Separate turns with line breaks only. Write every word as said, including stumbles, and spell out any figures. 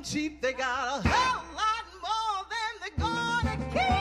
cheap, they got a whole lot more than they're gonna keep.